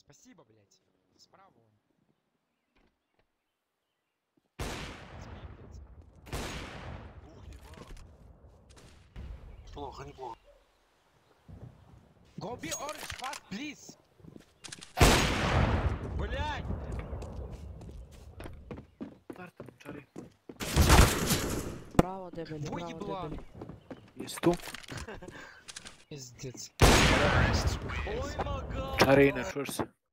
Спасибо, блядь. Справа он. Ух, ебал. Плохо, неплохо. Go be orange fast, please. Блядь! Старта, чари. Браво, дебель, Во браво, ебла! дебель. Есть ту. Пиздец. Ой, мага! Чари, не чуешь се.